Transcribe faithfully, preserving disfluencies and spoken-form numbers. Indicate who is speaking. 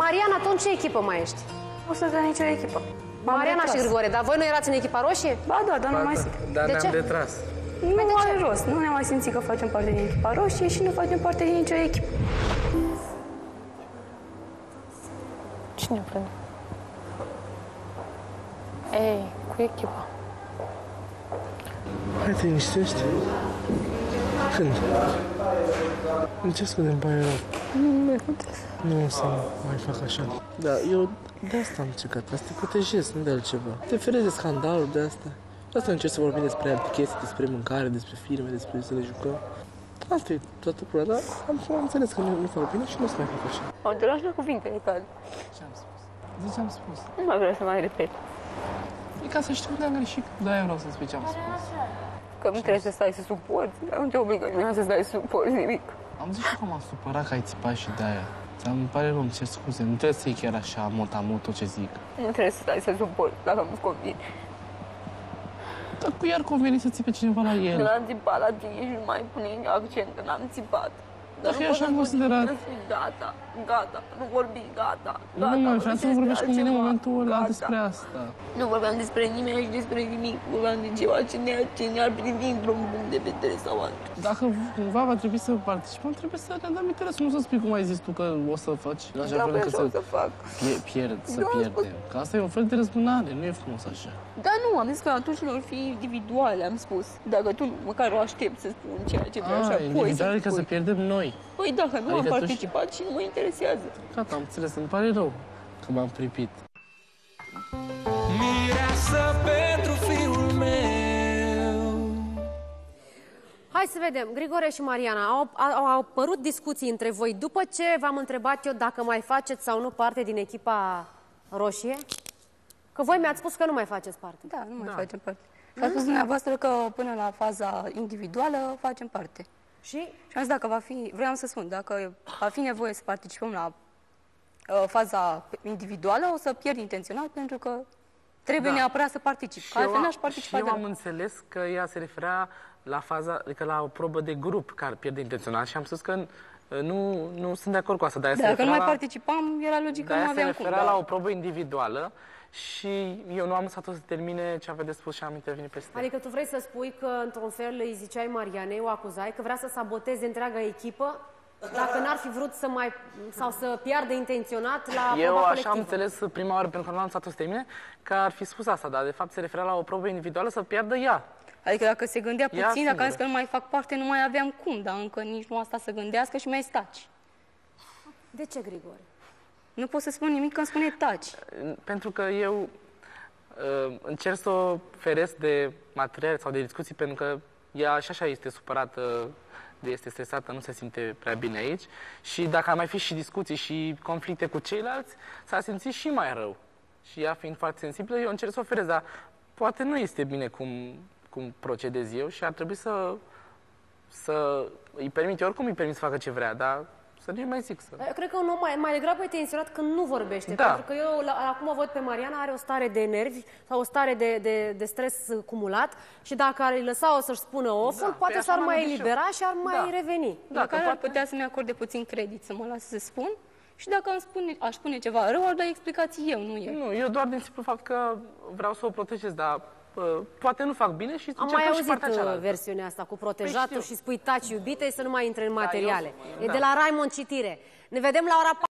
Speaker 1: Mariana, tu în ce echipă mai ești?
Speaker 2: Nu sunt în nicio echipă.
Speaker 1: Mariana și Grigore, dar voi nu erați în echipa roșie?
Speaker 2: Ba da, dar nu mai sunt.
Speaker 3: Dar
Speaker 1: De
Speaker 3: ne-am
Speaker 1: ce?
Speaker 3: detras.
Speaker 2: Nu are rost. Nu ne-am mai simțit că facem parte din echipa roșie și nu facem parte din nicio echipă.
Speaker 4: Cine prinde? Ei, cu echipa.
Speaker 3: Hai, te liniștești. Când? De ce scuze, îmi pare rău?
Speaker 4: Nu mai puteți.
Speaker 3: Nu o să mai fac așa. Da, eu de asta am încercat, să te protejez, nu de altceva. Te ferezi de scandaluri de asta. De asta încerc să vorbim despre alte chestii, despre mâncare, despre filme, despre să ne jucăm. Asta e toată problema, dar am, am înțeles că nu, nu fac bine și nu o să mai fac așa.
Speaker 2: Au deraj la cuvintele tale.
Speaker 3: Ce-am spus? Zici, am spus.
Speaker 2: Nu mai vreau să mai repet.
Speaker 3: E ca să știu unde am greșit, de-aia vreau să spui ce am spus.
Speaker 2: Că nu trebuie să stai să suporți. Nu te obligă nimeni să stai să suporți nimic.
Speaker 3: Am zis și că m-am supărat că ai țipat și de-aia. Îmi pare rău, îmi cer scuze, nu trebuie să iei chiar așa, mot-a-mot, tot ce zic.
Speaker 2: Nu trebuie să stai să suporți dacă nu-ți convine.
Speaker 3: Dar cu iar conveni să ții pe cineva la el.
Speaker 2: Când am țipat la tine și nu mai pune accent, că n-am țipat.
Speaker 3: Dar e așa considerat.
Speaker 2: Gata, gata, nu vorbi, gata,
Speaker 3: Nu,
Speaker 2: gata.
Speaker 3: mă, vreau să nu vorbești cu mine în momentul ăla
Speaker 2: Gata.
Speaker 3: despre asta.
Speaker 2: Nu vorbeam despre nimeni și despre nimic. Vorbeam de ceva ce ne-ar ce ne privi într-un punct de vedere sau altul.
Speaker 3: Dacă cumva va trebui să participăm, trebuie să ne dăm interesul, nu să spui cum ai zis tu că o să faci. Așa
Speaker 2: Da,
Speaker 3: fel încât
Speaker 2: așa o
Speaker 3: să
Speaker 2: să fac.
Speaker 3: pie- pierd, să
Speaker 2: Eu am
Speaker 3: pierdem. Că asta e un fel de răzbunare, nu e frumos așa.
Speaker 2: Dar nu, am zis că atunci vor fi individuale, am spus. Dacă tu măcar o aștept să spun ceea ce vrei așa,
Speaker 3: Ah,
Speaker 2: apoi
Speaker 3: individual,
Speaker 2: să
Speaker 3: adică să
Speaker 2: spui.
Speaker 3: pierdem noi.
Speaker 2: Păi dacă nu
Speaker 3: Adică
Speaker 2: am
Speaker 3: tu
Speaker 2: participat și nu mă interesează.
Speaker 3: Gata, am înțeles, îmi pare rău că m-am pripit.
Speaker 5: Mireasă pentru fiul meu.
Speaker 1: Hai să vedem, Grigore și Mariana, au, au, au apărut discuții între voi după ce v-am întrebat eu dacă mai faceți sau nu parte din echipa roșie? Că voi mi-ați spus că nu mai faceți parte.
Speaker 2: Da, nu mai da. facem parte. Și a spus dumneavoastră că până la faza individuală facem parte.
Speaker 1: Și?
Speaker 2: Și am zis dacă va fi, vreau să spun, dacă va fi nevoie să participăm la uh, faza individuală, o să pierd intenționat pentru că trebuie
Speaker 3: Da.
Speaker 2: neapărat să particip. Că altfel n-aș participa
Speaker 3: și eu am
Speaker 2: deloc.
Speaker 3: înțeles că ea se referea la faza, adică la o probă de grup care pierde intenționat și am spus că nu, nu sunt de acord cu asta. Dar ea se
Speaker 2: Dacă nu mai
Speaker 3: referea la-
Speaker 2: participam, era logic că
Speaker 3: dar
Speaker 2: nu
Speaker 3: ea se
Speaker 2: aveam cum.
Speaker 3: referea
Speaker 2: dar-
Speaker 3: la o probă individuală și eu nu am lăsat-o să termine ce avea de spus și am intervenit peste.
Speaker 1: Adică tu vrei să spui că, într-un fel, îi ziceai Marianei, o acuzai, că vrea să saboteze întreaga echipă dacă n-ar fi vrut să mai, sau să piardă intenționat la
Speaker 3: Eu
Speaker 1: proba
Speaker 3: așa am
Speaker 1: colectivă.
Speaker 3: înțeles prima oară, pentru că nu am lăsat-o să termine, că ar fi spus asta, dar de fapt se referea la o probă individuală să piardă ea.
Speaker 2: Adică dacă se gândea
Speaker 3: Ea
Speaker 2: puțin, dacă am zis
Speaker 3: singură.
Speaker 2: că nu mai fac parte, nu mai aveam cum, dar încă nici nu asta să gândească și mai staci.
Speaker 1: De ce, Grigore?
Speaker 2: Nu pot să spun nimic când spune taci.
Speaker 3: Pentru că eu uh, încerc să o feresc de materiale sau de discuții, pentru că ea și așa este supărată, este stresată, nu se simte prea bine aici. Și dacă ar mai fi și discuții și conflicte cu ceilalți, s-ar simți și mai rău. Și ea fiind foarte sensibilă, eu încerc să o feresc, dar poate nu este bine cum, cum procedez eu și ar trebui să, să îi permit, eu oricum îi permit să facă ce vrea, dar să nu mai zic să...
Speaker 1: Eu cred că un om mai, mai degrabă e tensionat când nu vorbește.
Speaker 3: Da.
Speaker 1: Pentru că eu, la, acum o văd pe Mariana, are o stare de nervi sau o stare de, de, de stres cumulat și dacă ar lăsa-o să-și spună oful,
Speaker 3: Da,
Speaker 1: poate
Speaker 3: păi
Speaker 1: s-ar
Speaker 3: așa
Speaker 1: mai
Speaker 3: m-am gândit și
Speaker 1: elibera
Speaker 3: eu.
Speaker 1: și ar mai
Speaker 3: Da.
Speaker 1: reveni.
Speaker 3: Da,
Speaker 2: Dacă
Speaker 3: că
Speaker 2: ar
Speaker 3: poate-
Speaker 2: putea să-mi acorde puțin credit să mă las să spun și dacă îmi spune, aș spune ceva rău, ar da explicații eu, nu eu.
Speaker 3: Nu, eu doar din simplu fapt că vreau să o protejez, dar uh, poate nu fac bine și
Speaker 1: Am
Speaker 3: încercăm
Speaker 1: mai
Speaker 3: și
Speaker 1: auzit
Speaker 3: partea
Speaker 1: uh,
Speaker 3: cealaltă.
Speaker 1: versiunea asta cu protejatul
Speaker 3: Păi
Speaker 1: și spui taci iubite să nu mai intre în materiale.
Speaker 3: eu-
Speaker 1: E
Speaker 3: da.
Speaker 1: de la Raimond Citire. Ne vedem la ora